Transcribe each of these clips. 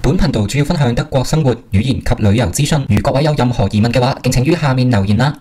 本頻道主要分享德國生活、語言及旅遊資訊。如各位有任何疑問嘅話，敬請於下面留言啦。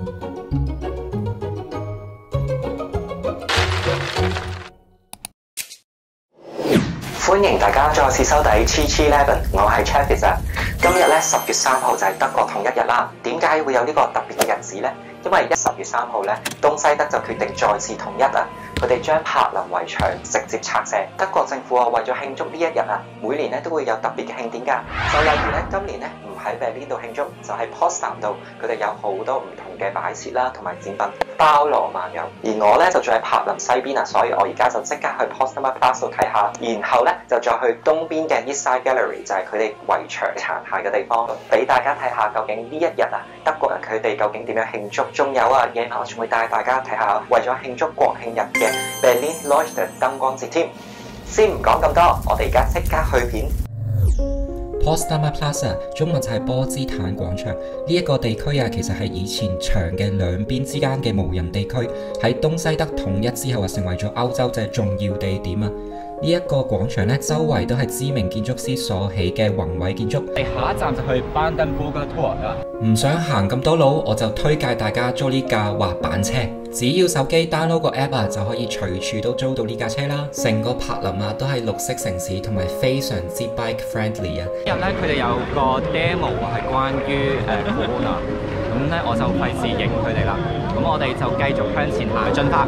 歡迎大家再次收睇 Cheap11， 我係 Travis 啊。今日咧10月3號就係德國統一日啦。點解會有呢個特別嘅日子呢？因為10月3號咧，東西德就決定再次統一啊！佢哋將柏林圍牆直接拆卸。德國政府為咗慶祝呢一日啊，每年咧都會有特別嘅慶典㗎。就例如咧，今年咧唔喺Berlin度慶祝，就喺Potsdam度，佢哋有好多唔同嘅擺設啦，同埋展品包羅萬有。而我咧就住喺柏林西邊啊，所以我而家就即刻去 Potsdamer Platz 度睇下，然後咧就再去東邊嘅 East Side Gallery， 就係佢哋圍牆殘骸嘅地方，俾大家睇下究竟呢一日啊，德國人佢哋究竟點樣慶祝。仲有啊，夜晚我仲會帶大家睇下，為咗慶祝國慶日嘅Berlin Leuchter 燈光節添。先唔講咁多，我哋而家即刻去片。 Potsdamer Platz 中文就係波茨坦廣場。呢一個地區啊，其實係以前牆嘅兩邊之間嘅無人地區，喺東西德統一之後啊，成為咗歐洲嘅重要地點啊。呢一個廣場咧，周圍都係知名建築師所起嘅宏偉建築。 下一站就去班登堡嘅 tour 啦。 唔想行咁多路，我就推介大家租呢架滑板車。只要手機 download 個 app 啊，就可以隨處都租到呢架車啦。成個柏林啊，都係綠色城市，同埋非常之 bike friendly 啊。 今日咧，佢哋有個 demo 係關於Corona， 咁咧我就費事影佢哋啦。咁我哋就繼續向前行進發。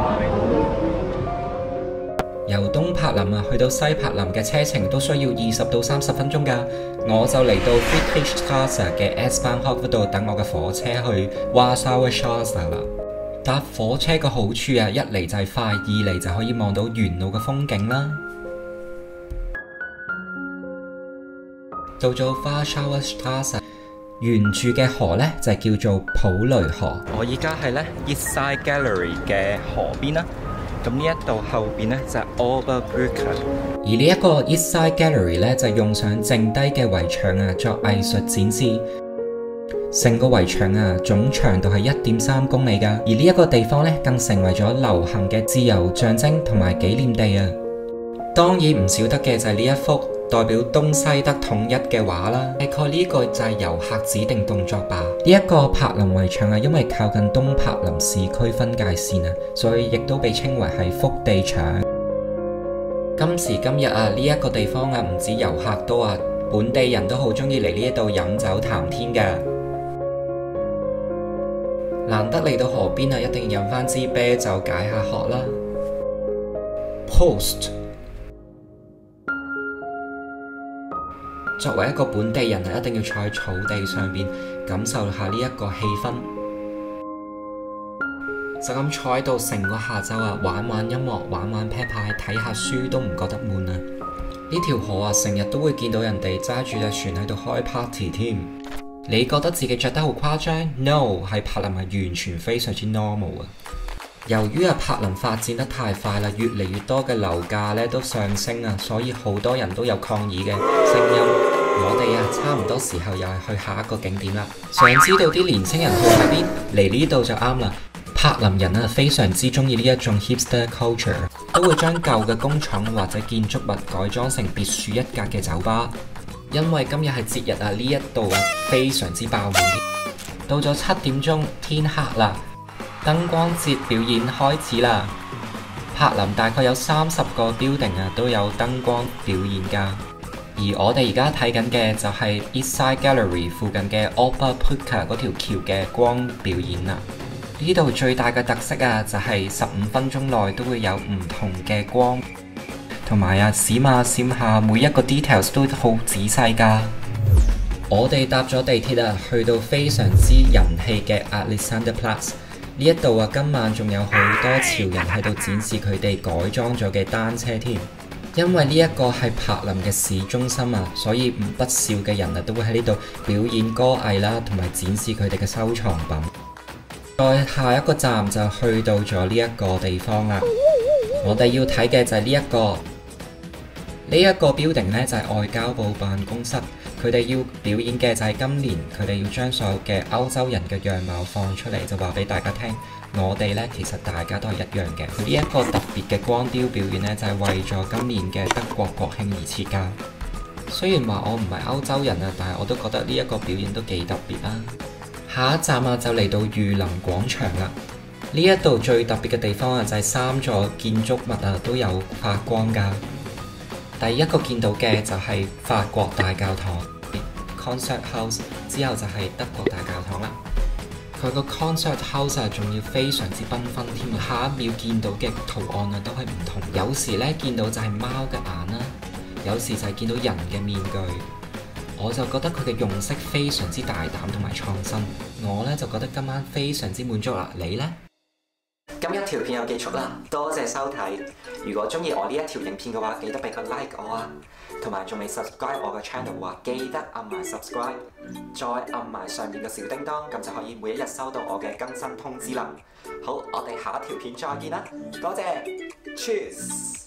由東柏林啊去到西柏林嘅車程都需要20到30分鐘㗎，我就嚟到 Friedrichstraße 嘅 S-Bahnhof 嗰度等我嘅火車去 Warschauer Straße 啦。搭火車個好處啊，一嚟就係快，二嚟就可以望到沿路嘅風景啦。到咗 Warschauer Straße， 沿住嘅河呢就係叫做普雷河。我而家係呢 East Side Gallery 嘅河邊啦。咁呢一度後邊呢就係 Oberbrücke， 而呢一個 East Side Gallery 呢就用上剩低嘅圍牆啊作藝術展示。成個圍牆啊總長度係1.3公里㗎，而呢一個地方呢更成為咗流行嘅自由象徵同埋紀念地啊。當然唔少得嘅就係呢一幅代表東西德統一嘅畫啦，大概呢個就係遊客指定動作吧。呢一個柏林圍牆啊，因為靠近東柏林市區分界線啊，所以亦都被稱為係福地牆。今時今日啊，呢一個地方啊，唔止遊客多啊，本地人都好中意嚟呢一度飲酒談天㗎。難得嚟到河邊啊，一定要飲返支啤酒解下渴啦。Post作為一個本地人啊，一定要坐喺草地上邊感受下呢一個氣氛，就咁坐喺度成個下晝啊，玩玩音樂，玩玩啤牌，睇下書都唔覺得悶啊！呢條河啊，成日都會見到人哋揸住隻船喺度開 party 添。你覺得自己着得好誇張 ？No， 喺柏林係完全非常之 normal 啊！由於啊柏林發展得太快啦，越嚟越多嘅樓價咧都上升啊，所以好多人都有抗議嘅聲音。我哋啊差唔多時候又係去下一個景點啦。想知道啲年輕人去喺邊？嚟呢度就啱啦。柏林人啊非常之中意呢一種 hipster culture， 都會將舊嘅工廠或者建築物改裝成別樹一格嘅酒吧。因為今日係節日啊，呢一度啊非常之爆滿。到咗7點鐘，天黑啦。燈光節表演開始啦！柏林大概有30個 building 啊，都有燈光表演㗎。而我哋而家睇緊嘅就係 East Side Gallery 附近嘅 Oberbrücke 嗰條橋嘅光表演啦。呢度最大嘅特色啊，就係15分鐘內都會有唔同嘅光，同埋啊閃下閃下，每一個 details 都好仔細㗎。我哋搭咗地鐵啊，去到非常之人氣嘅 Alexanderplatz。呢一度啊，今晚仲有好多潮人喺度展示佢哋改裝咗嘅單車添。因為呢一個係柏林嘅市中心啊，所以唔不少嘅人啊都會喺呢度表演歌藝啦，同埋展示佢哋嘅收藏品。再下一個站就去到咗呢一個地方啦。我哋要睇嘅就係呢一個 building 呢，就係外交部辦公室。佢哋要表演嘅就係今年佢哋要將所有嘅歐洲人嘅樣貌放出嚟，就話俾大家聽，我哋呢其實大家都係一樣嘅。呢一個特別嘅光雕表演呢，就係為咗今年嘅德國國慶而設㗎。 雖然話我唔係歐洲人啊，但係我都覺得呢一個表演都幾特別啦。下一站啊就嚟到御林廣場啦。呢一度最特別嘅地方啊就係3座建築物啊都有發光㗎。第一個見到嘅就係法國大教堂 Concert House， 之後就係德國大教堂啦。佢個 Concert House 啊仲要非常之繽紛添啊！下一秒見到嘅圖案啊都係唔同，有時咧見到就係貓嘅眼啦，有時就係見到人嘅面具。我就覺得佢嘅用色非常之大膽同埋創新，我咧就覺得今晚非常之滿足啦。你呢？ 今日條片就結束啦，多謝收睇。如果中意我呢一條影片嘅話，記得俾個 like 我啊，同埋仲未 subscribe 我嘅 channel 嘅話，記得按埋 subscribe， 再按埋上面嘅小叮當，咁就可以每一日收到我嘅更新通知啦。好，我哋下一條片再見啦，多謝 ，Cheers。